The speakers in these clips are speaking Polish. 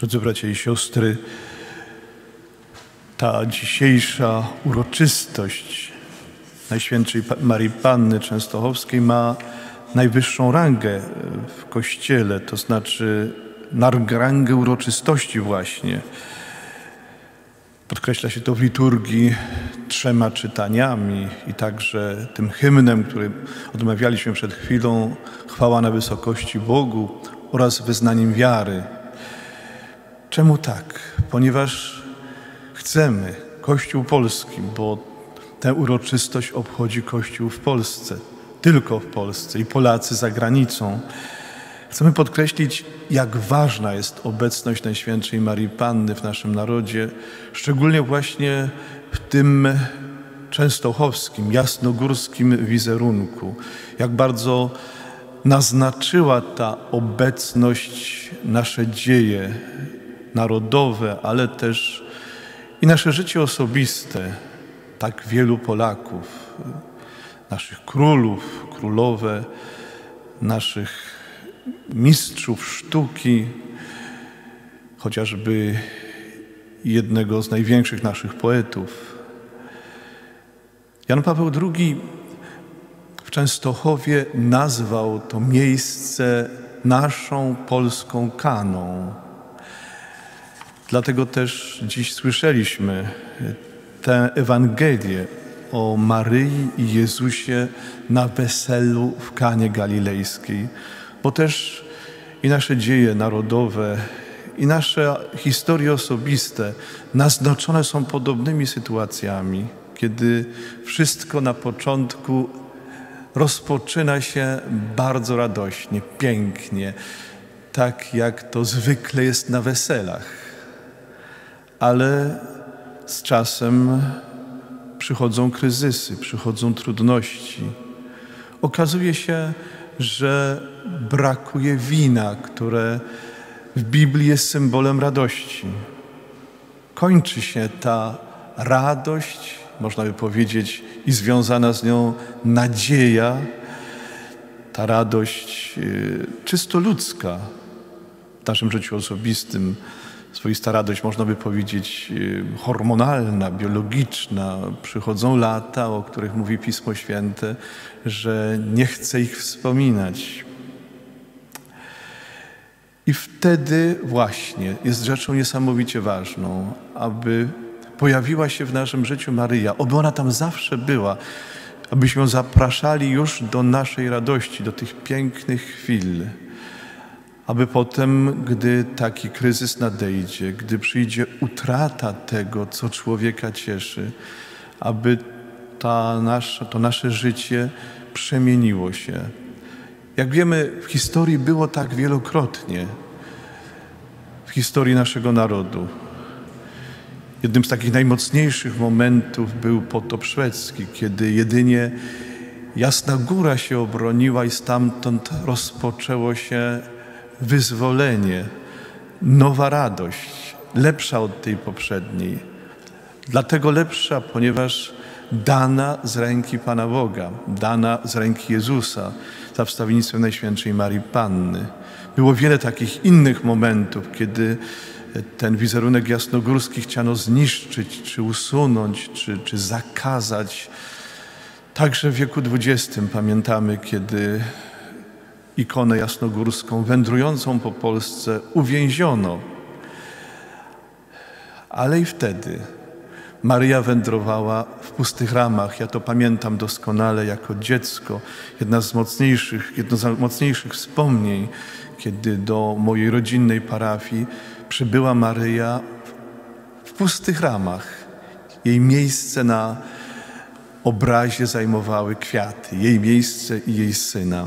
Drodzy bracia i siostry, ta dzisiejsza uroczystość Najświętszej Marii Panny Częstochowskiej ma najwyższą rangę w Kościele, to znaczy rangę uroczystości właśnie. Podkreśla się to w liturgii 3 czytaniami i także tym hymnem, który odmawialiśmy przed chwilą, chwała na wysokości Bogu, oraz wyznaniem wiary. Czemu tak? Ponieważ chcemy, Kościół polski, bo tę uroczystość obchodzi Kościół w Polsce, tylko w Polsce i Polacy za granicą. Chcemy podkreślić, jak ważna jest obecność Najświętszej Marii Panny w naszym narodzie, szczególnie właśnie w tym częstochowskim, jasnogórskim wizerunku. Jak bardzo naznaczyła ta obecność nasze dzieje narodowe, ale też i nasze życie osobiste tak wielu Polaków, naszych królów, królowe, naszych mistrzów sztuki, chociażby jednego z największych naszych poetów. Jan Paweł II w Częstochowie nazwał to miejsce naszą polską Kaną. Dlatego też dziś słyszeliśmy tę Ewangelię o Maryi i Jezusie na weselu w Kanie Galilejskiej, bo też i nasze dzieje narodowe, i nasze historie osobiste naznaczone są podobnymi sytuacjami, kiedy wszystko na początku rozpoczyna się bardzo radośnie, pięknie, tak jak to zwykle jest na weselach. Ale z czasem przychodzą kryzysy, przychodzą trudności. Okazuje się, że brakuje wina, które w Biblii jest symbolem radości. Kończy się ta radość, można by powiedzieć, i związana z nią nadzieja, ta radość czysto ludzka w naszym życiu osobistym, swoista radość, można by powiedzieć, hormonalna, biologiczna. Przychodzą lata, o których mówi Pismo Święte, że nie chce ich wspominać. I wtedy właśnie jest rzeczą niesamowicie ważną, aby pojawiła się w naszym życiu Maryja, aby ona tam zawsze była, abyśmy ją zapraszali już do naszej radości, do tych pięknych chwil, aby potem, gdy taki kryzys nadejdzie, gdy przyjdzie utrata tego, co człowieka cieszy, aby to nasze życie przemieniło się. Jak wiemy, w historii było tak wielokrotnie, w historii naszego narodu. Jednym z takich najmocniejszych momentów był potop szwedzki, kiedy jedynie Jasna Góra się obroniła i stamtąd rozpoczęło się wyzwolenie, nowa radość, lepsza od tej poprzedniej. Dlatego lepsza, ponieważ dana z ręki Pana Boga, dana z ręki Jezusa, za wstawiennictwem Najświętszej Marii Panny. Było wiele takich innych momentów, kiedy ten wizerunek jasnogórski chciano zniszczyć, czy usunąć, czy zakazać. Także w wieku XX pamiętamy, kiedy ikonę jasnogórską wędrującą po Polsce uwięziono. Ale i wtedy Maryja wędrowała w pustych ramach. Ja to pamiętam doskonale jako dziecko. Jedno z mocniejszych wspomnień, kiedy do mojej rodzinnej parafii przybyła Maryja w pustych ramach. Jej miejsce na obrazie zajmowały kwiaty, jej miejsce i jej syna.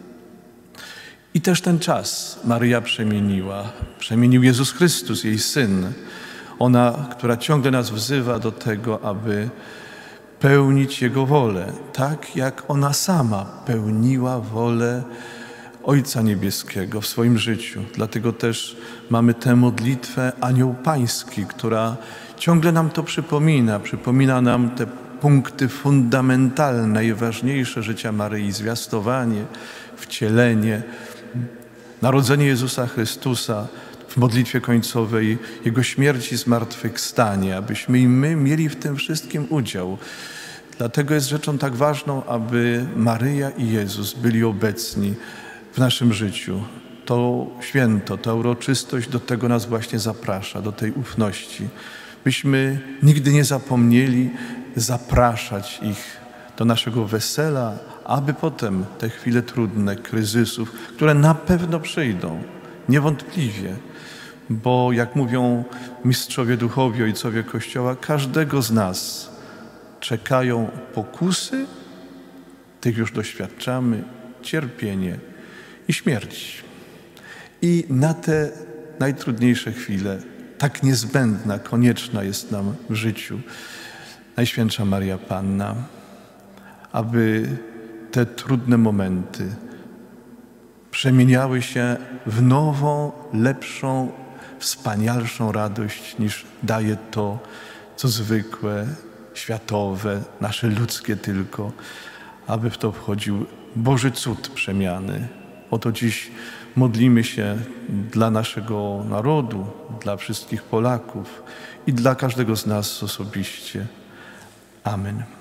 I też ten czas Maryja przemieniła. Przemienił Jezus Chrystus, jej Syn. Ona, która ciągle nas wzywa do tego, aby pełnić Jego wolę, tak jak ona sama pełniła wolę Ojca Niebieskiego w swoim życiu. Dlatego też mamy tę modlitwę Anioł Pański, która ciągle nam to przypomina nam te punkty fundamentalne, najważniejsze życia Maryi: zwiastowanie, wcielenie, narodzenie Jezusa Chrystusa, w modlitwie końcowej Jego śmierci i zmartwychwstania, abyśmy i my mieli w tym wszystkim udział. Dlatego jest rzeczą tak ważną, aby Maryja i Jezus byli obecni w naszym życiu. To święto, ta uroczystość do tego nas właśnie zaprasza, do tej ufności. Byśmy nigdy nie zapomnieli zapraszać ich do naszego wesela, aby potem te chwile trudne, kryzysów, które na pewno przyjdą, niewątpliwie, bo jak mówią mistrzowie duchowi, ojcowie Kościoła, każdego z nas czekają pokusy, tych już doświadczamy, cierpienie i śmierć. I na te najtrudniejsze chwile, tak niezbędna, konieczna jest nam w życiu Najświętsza Maria Panna, aby te trudne momenty przemieniały się w nową, lepszą, wspanialszą radość, niż daje to, co zwykłe, światowe, nasze ludzkie tylko, aby w to wchodził Boży cud przemiany. Oto dziś modlimy się dla naszego narodu, dla wszystkich Polaków i dla każdego z nas osobiście. Amen.